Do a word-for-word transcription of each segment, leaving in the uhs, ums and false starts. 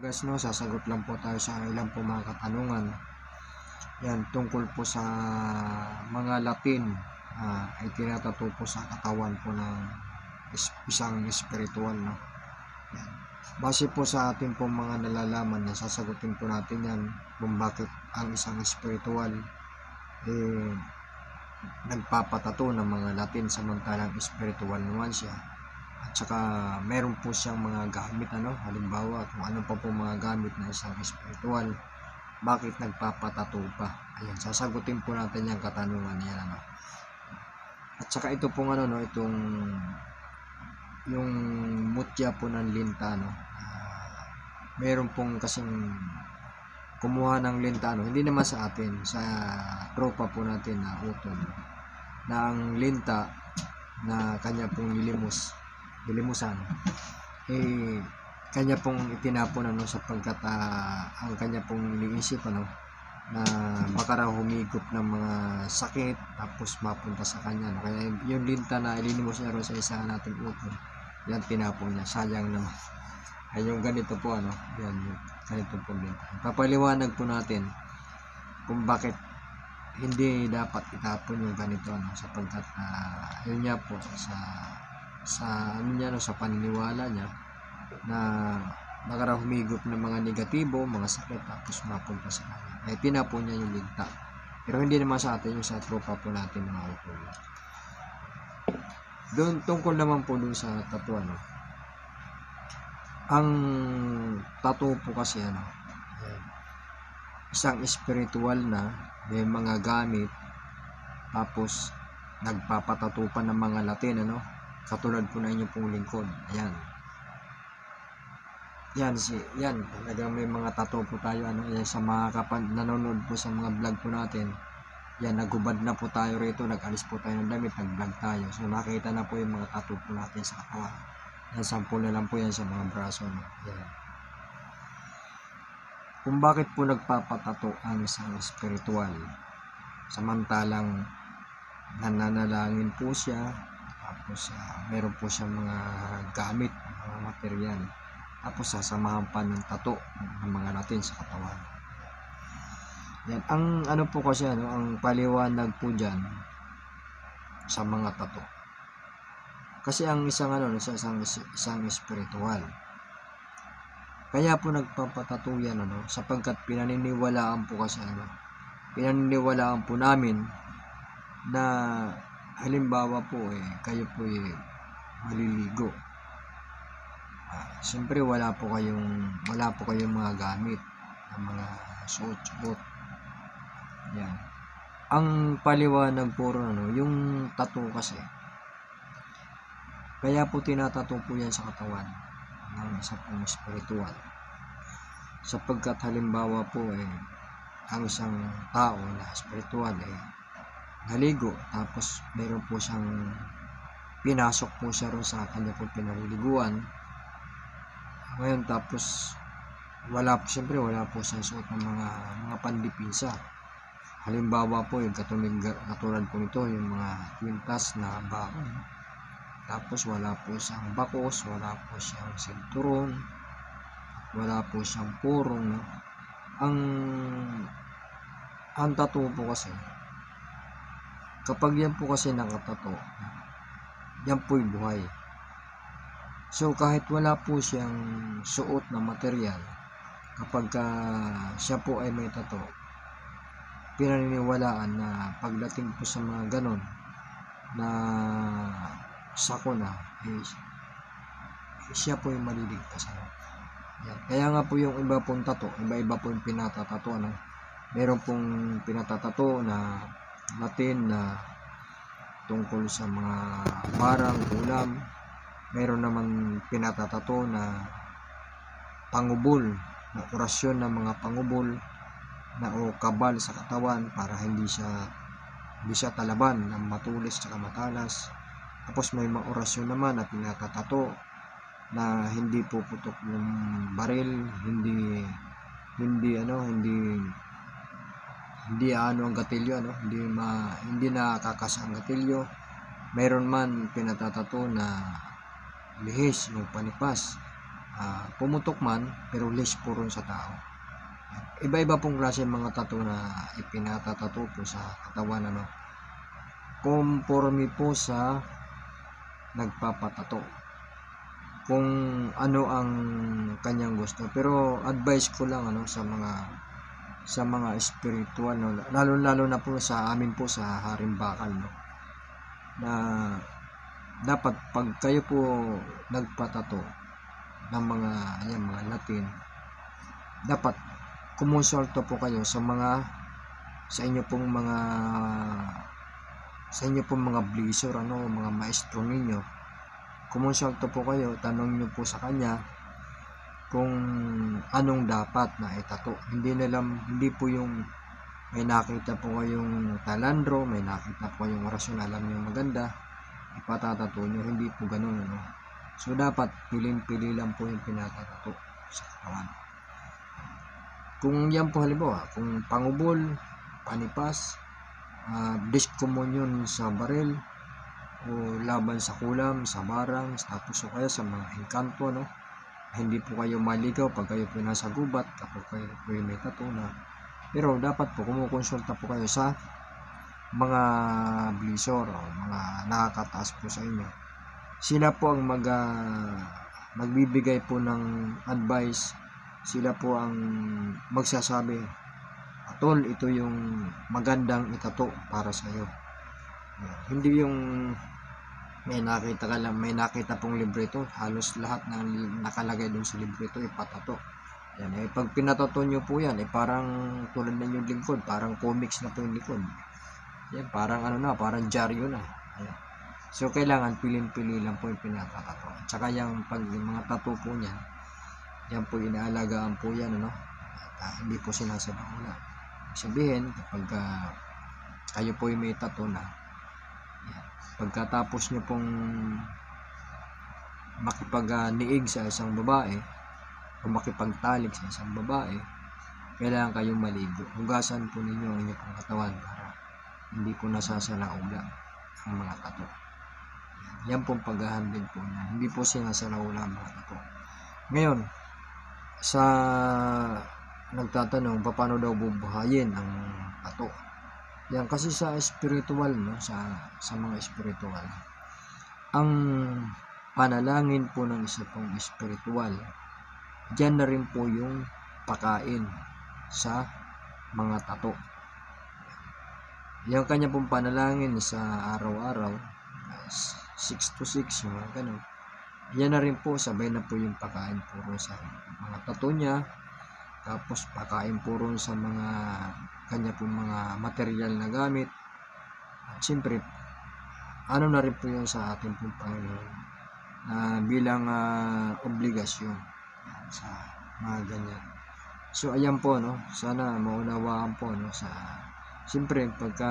Guys, no, sasagot lang po tayo sa ilang po mga katanungan. Yan, tungkol po sa mga Latin uh, ay tinatato po sa katawan po ng is isang espiritual, no? Yan. Base po sa ating po mga nalalaman, na sasagutin po natin yan kung bakit ang isang espiritual eh, nagpapatato ng mga Latin samantalang espiritual naman siya. At saka meron po siyang mga gamit, ano, halimbawa kung ano pa po mga gamit na isang espiritual, bakit nagpapatato pa? Ayan, sasagutin po natin yung katanungan niya, ano. At saka ito pong ano, no, itong yung mutya po ng linta, no. Uh, meron pong kasing kumuha ng linta, no, hindi naman sa atin, sa tropa po natin na utol, na ang linta na kanya pong nilimos nilimusan eh kanya pong itinapon, ano, sapagkat uh, ang kanya pong iniisip, ano, na baka raw humigop ng mga sakit tapos mapunta sa kanya, no? Kaya yung linta na ilinimos niya rin sa isa nating utol, yan tinapon niya, sayang naman. Ay yung ganito po, ano, yan yung ganito po linta. Papaliwanag po natin kung bakit hindi dapat itapon yung ganito, ano, sapagkat uh, yun niya po sa sa ano niya, no, sa paniniwala niya na baka raw humigop ng mga negatibo, mga sakit tapos mapunta sa kanya. Ay tinapon niya yung linta. Pero hindi naman sa atin, yung sa tropa po natin mga utol. Doon tungkol naman po doon sa tattoo, ano. Ang tattoo po kasi, ano, isang spiritual na may mga gamit tapos nagpapatato pa ng mga Latin, ano. Katulad po na inyong pong lingkod. Ayan. Yan, si, yan. Talagang may mga tattoo po tayo, ano. Yan, sa mga kapan, nanonood po sa mga vlog po natin. Yan, nagubad na po tayo rito. Nag-alis po tayo ng damit. Nag-vlog tayo. So, nakita na po yung mga tattoo po natin sa katawan. Yan, sample na lang po yan sa mga braso, no. Yan. Kung bakit po nagpapatato ang isang spiritual, samantalang nananalangin po siya, tapos uh, meron po siyang mga gamit, mga material, tapos sasamahan pa ng tato ng mga Latin sa katawan. Yan, ang ano po kasi, ano, ang paliwanag po dyan sa mga tato. Kasi ang isang ano, isang, isang spiritual, kaya po nagpapatato yan, ano, sapagkat pinaniniwalaan po kasi, ano, pinaniniwalaan po namin na halimbawa po eh kayo po eh maliligo, uh, siyempre wala po kayong wala po kayong mga gamit ng mga suot-suot. Yan, ang paliwanag po ron, ano, yung tattoo kasi, kaya po tinatato po yan sa katawan ng isa pong spiritual, sapagkat halimbawa po eh ang isang tao na spiritual eh naligo, tapos meron po siyang pinasok po siya ron sa kanya po pinaliliguan. Ngayon tapos wala po, siyempre wala po siyang suot ng mga mga pandipisa. Halimbawa po yung katulad, katulad po nito yung mga kwintas na baon, tapos wala po siyang bakos, wala po siyang sinturon, wala po siyang purong, no? ang ang tattoo po kasi, kapag yan po kasi nakatato, yan po'y buhay. So kahit wala po siyang suot na material, kapag ka siya po ay may tato, pinaniniwalaan na pagdating po sa mga ganon na sakuna, eh, siya po yung maliligtas, ano? Yan. Kaya nga po yung iba pong tato, iba-iba po yung pinatatato, ano? Meron pong pinatatato na Latin na tungkol sa mga barang, ulam. Meron naman pinatatato na pangubol, na orasyon ng mga pangubol na o kabal sa katawan para hindi siya hindi siya talaban ng matulis at matalas. Tapos may mga orasyon naman na pinatatato na hindi puputok yung baril, hindi hindi ano, hindi hindi ano ang gatilyo, ano, hindi ma hindi nakakasa ang gatilyo. Mayroon man pinatatato na lihis, yung panipas, uh, pumutok man, pero less po ron sa tao. Iba-iba pong klase mga tattoo na ipinatatato po sa katawan, ano, conforme po sa nagpapatato kung ano ang kanyang gusto. Pero advice ko lang, ano, sa mga sa mga spiritual, no, lalo lalo na po sa amin po sa Harimbakan, no, na dapat pag kayo po nagpatato ng mga ayan, mga Latin, dapat kumonsulta po kayo sa mga sa inyo pong mga sa inyo pong mga blisor, ano, mga maestro ninyo. Kumonsulta po kayo, tanong nyo po sa kanya kung anong dapat na itato. Hindi na lang, hindi po yung may nakita po kayong talandro, may nakita po kayong orasyon, alam nyo maganda, ipatatato nyo. Hindi po ganun, ano. So dapat pilin-pili lang po yung pinatatato sa katawan. Kung yan po halimbawa, kung pangubol, panipas, uh, discommunion sa baril, o laban sa kulam, sa barang, tapos o kaya sa mga engkanto, no, hindi po kayo maligaw pag kayo po nasa gubat, kapag kayo po may tattoo na. Pero dapat po kumukonsulta po kayo sa mga blisor o mga nakakataas po sa inyo. Sila po ang mag uh, magbibigay po ng advice. Sila po ang magsasabi, Tol, ito yung magandang itato para sa iyo. Hindi yung may nakita ka lang, may nakita pong libreto, halos lahat ng nakalagay doon sa libreto ipatato. Yan, eh, pag pinatato nyo po yan, eh, parang tulad na yung lingkod, parang comics na po yung likod. Yan, parang ano na, parang dyaryo na. Ayan. So, kailangan pilin-pili lang po yung pinatatato. At saka yung, pag, yung mga tattoo po niyan, yan po inaalagaan po yan, ano? At, uh, hindi po sinasabauna. Sabihin, kapag uh, kayo po yung may tattoo na, yan, pagkatapos nyo pong makipag-niig sa isang babae o makipagtalik sa isang babae, kailangan kayong maligo. Hugasan po ninyo ang inyong katawan para hindi po nasasalaula ang mga tattoo. Yan pong paghahandling po niya. Hindi po sinasalaula ang mga tattoo. Ngayon, sa nagtatanong paano daw bubuhayin ang tattoo. Yan kasi sa spiritual, no, sa sa mga spiritual, ang panalangin po ng isa pong spiritual, diyan na rin po yung pakain sa mga tattoo. Yung kanya pong panalangin sa araw-araw, six to six, yung mga ganun, yan na rin po, sabay na po yung pakain puro sa mga tattoo niya. Tapos pakain puro sa mga kanya pong mga material na gamit. At siyempre, ano na rin po yun sa ating pong Panginoon uh, bilang uh, obligasyon sa mga ganyan. So ayan po, no, sana maunawaan po, no, sa siyempre pagka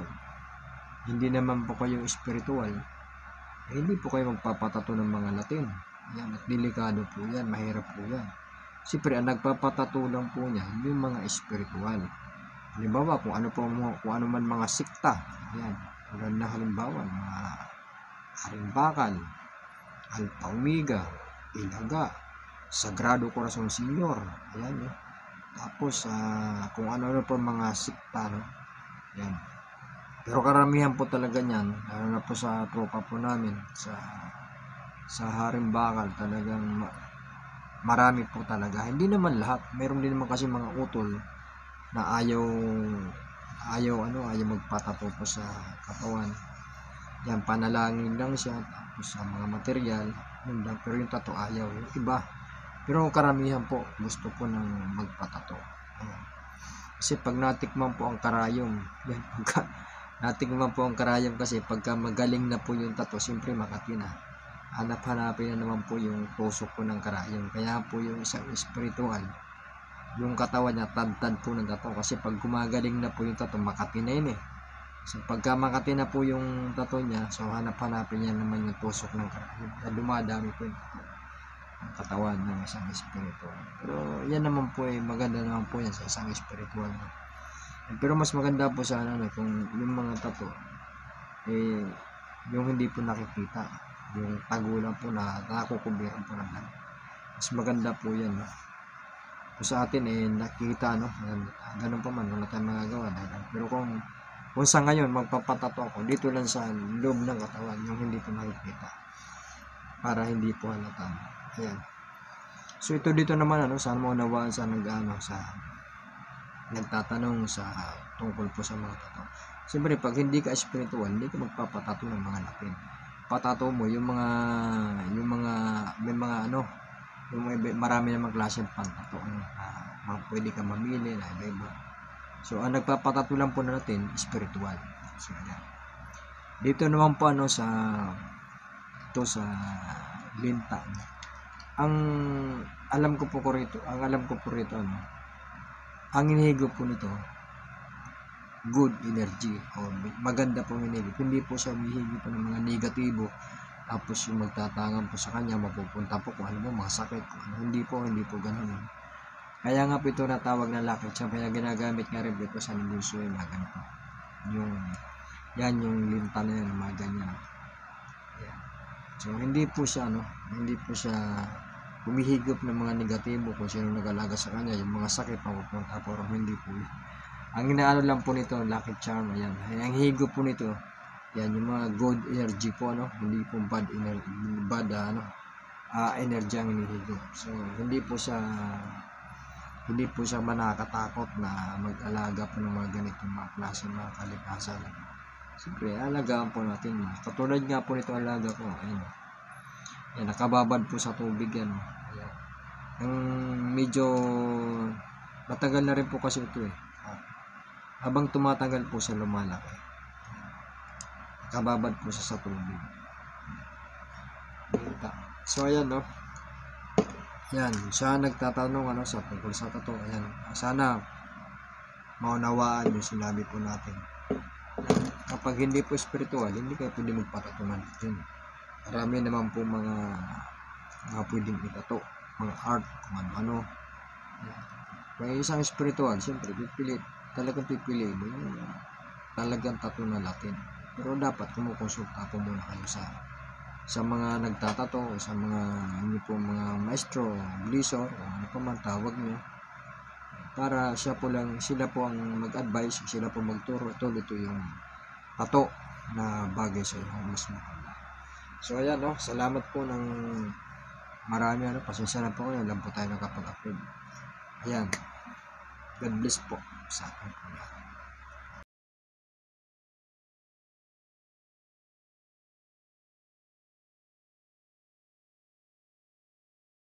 hindi naman po kayo spiritual, eh, hindi po kayo magpapatato ng mga Latin. Ayan, at delikado po yan, mahirap po yan. Siyempre, ang nagpapatato lang po niya yung mga spiritual. Halimbawa, kung ano po kung ano man mga sikta. Ayan, tulad na halimbawa, mga Harimbakan, Alpha Omega, Ilaga, Sagrado Corazon Senior. Ayan, eh. Tapos, uh, kung ano-ano po mga sikta, no? Ayan. Pero karamihan po talaga niyan, lalo na po sa tropa po namin, sa sa Harimbakan, talagang marami po talaga. Hindi naman lahat. Meron din naman kasi mga utol na ayaw ayaw ano, ayaw magpatato po sa katawan. Yan, panalangin lang siya, tapos sa mga material, yun lang. Pero yung tato ayaw, yung iba. Pero karamihan po gusto po ng magpatato. Ayan. Kasi pag natikman po ang karayom, yan, pagka natikman po ang karayom kasi pagka magaling na po yung tato, siyempre Makati na. Hanap-hanapin na naman po yung tusok po ng karayom. Kaya po yung isang spiritual, yung katawan niya, tad-tad po ng tato. Kasi pag gumagaling na po yung tato, Makati na yun eh. So pagka Makati na po yung tato niya, so hanap-hanapin niya naman yung tusok ng karayom. Kaya dumadami po yung tato, ang katawan ng isang spiritual. Pero yan naman po eh, maganda naman po yan sa isang spiritual. Pero mas maganda po sa ano, kung yung mga tato, eh, yung hindi po nakikita, yung tagulan po na nakukubiran po ng lahat. Mas maganda po yan, no? Kung sa atin eh nakikita, no, ganun pa man, wala tayong magagawa dahil, pero kung kung sa ngayon magpapatato ako dito lang sa loob ng katawan, yung hindi ko nakikita, para hindi po halata. Ayan. So ito dito naman, ano, sana maunawaan sa nag-ano, sa nagtatanong sa tungkol po sa mga tato. Siyempre pag hindi ka spiritual, hindi ka magpapatato ng mga lapin. Patato mo yung mga yung mga may mga ano, yung may, marami namang klase ng pantato, ano, uh, pwede ka mamili na iba-iba. So ang nagpapatato lang po natin spiritual. So ayan. Dito naman po ano sa ito sa linta, no? Ang alam ko po ko rito, ang alam ko po rito, ano, ang inihigop po nito good energy o maganda pong inihigop. Hindi po siya humihigop ng mga negatibo, tapos yung magtatangan po sa kanya mapupunta po kung ano mo, mga sakit, kung ano. Hindi po, hindi po ganun. Kaya nga po ito natawag na lucky charm, kaya ginagamit nga rin dito sa negosyo yung mga ganito. Yung, yan yung linta na yan, mga ganyan. Yan. So hindi po siya, ano, hindi po siya humihigop ng mga negatibo kung sino nag-alaga sa kanya, yung mga sakit mapupunta po, hindi po. Ang inaano lang po nito, lucky charm, ayan. Ang higop po nito, yan, yung mga good energy po, ano, hindi po bad energy, bad, ano, uh, energy ang inihigop. So, hindi po siya, hindi po siya manakatakot na mag-alaga po ng mga ganitong mga klase, mga kalikasan. Siyempre, alagaan po natin. Katulad nga po nito, alaga ko, ayan. Yan, nakababad po sa tubig yan. Ayan. Ang medyo matagal na rin po kasi ito eh. Habang tumatagal po siya lumalaki. Nakababad po siya sa tubig. So ayan, no. Yan, siya nagtatanong ano sa tungkol sa tato. Ayan. Sana maunawaan yung sinabi po natin. Kapag hindi po spiritual, hindi kayo pwede magpatato man. Yun. Marami naman po mga mga pwedeng itato, mga art, kung ano-ano. Kung isang spiritual, siyempre pipili, talagang pipili mo yung talagang tato na Latin. Pero dapat kumukonsulta po muna kayo sa sa mga nagtatato, sa mga inyo po mga maestro, glisor, o ano pa man tawag nyo, para siya po lang, sila po ang mag-advise, sila po magturo, ito, ito yung tato na bagay sa iyo, mas maganda. So ayan, no, salamat po ng marami, ano, pasensya na po kayo, alam po tayo nakapag-upload. Ayan, God bless po sa ating po.